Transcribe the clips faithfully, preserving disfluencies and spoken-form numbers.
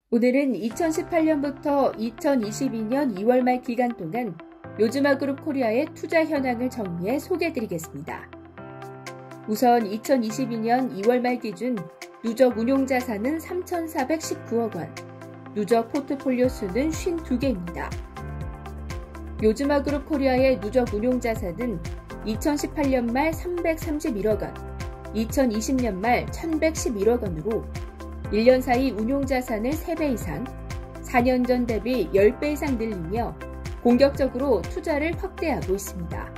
오늘은 이천십팔 년부터 이천이십이 년 이월 말 기간 동안 요즈마그룹 코리아의 투자 현황을 정리해 소개해드리겠습니다. 우선 이천이십이 년 이월 말 기준 누적 운용자산은 삼천사백십구억 원, 누적 포트폴리오 수는 오십이 개입니다. 요즈마그룹 코리아의 누적 운용자산은 이천십팔 년 말 삼백삼십일억 원, 이천이십 년 말 천백십일억 원으로 일 년 사이 운용자산을 세 배 이상, 사 년 전 대비 십 배 이상 늘리며 공격적으로 투자를 확대하고 있습니다.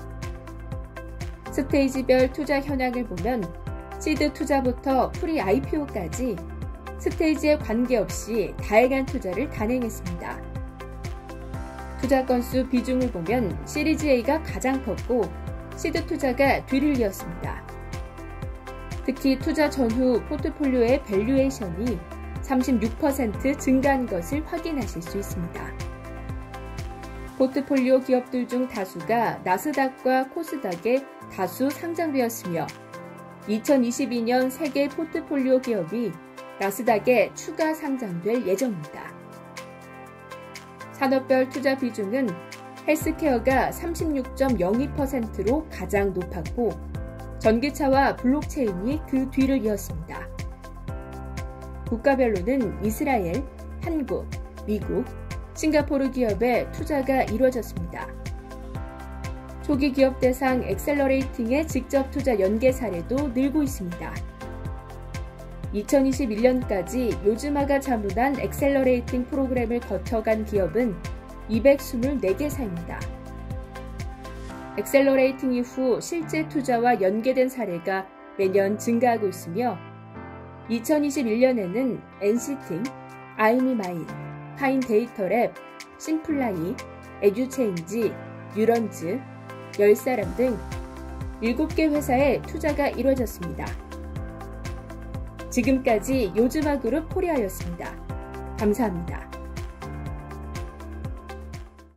스테이지별 투자 현황을 보면 시드 투자부터 프리 아이피오까지 스테이지에 관계없이 다양한 투자를 단행했습니다. 투자 건수 비중을 보면 시리즈 A가 가장 컸고 시드 투자가 뒤를 이었습니다. 특히 투자 전후 포트폴리오의 밸류에이션이 삼십육 퍼센트 증가한 것을 확인하실 수 있습니다. 포트폴리오 기업들 중 다수가 나스닥과 코스닥에 다수 상장되었으며 이천이십이 년 세계 포트폴리오 기업이 나스닥에 추가 상장될 예정입니다. 산업별 투자 비중은 헬스케어가 삼십육 점 영이 퍼센트로 가장 높았고 전기차와 블록체인이 그 뒤를 이었습니다. 국가별로는 이스라엘, 한국, 미국, 싱가포르 기업에 투자가 이루어졌습니다. 초기 기업 대상 엑셀러레이팅의 직접 투자 연계 사례도 늘고 있습니다. 이천이십일 년까지 요즈마가 자문한 엑셀러레이팅 프로그램을 거쳐간 기업은 이백이십사 개사입니다. 엑셀러레이팅 이후 실제 투자와 연계된 사례가 매년 증가하고 있으며 이천이십일 년에는 엔시팅, 아이미마인, 파인데이터랩, 심플라이, 에듀체인지, 뉴런즈, 열사람 등 일곱 개 회사에 투자가 이루어졌습니다. 지금까지 요즈마그룹 코리아였습니다. 감사합니다.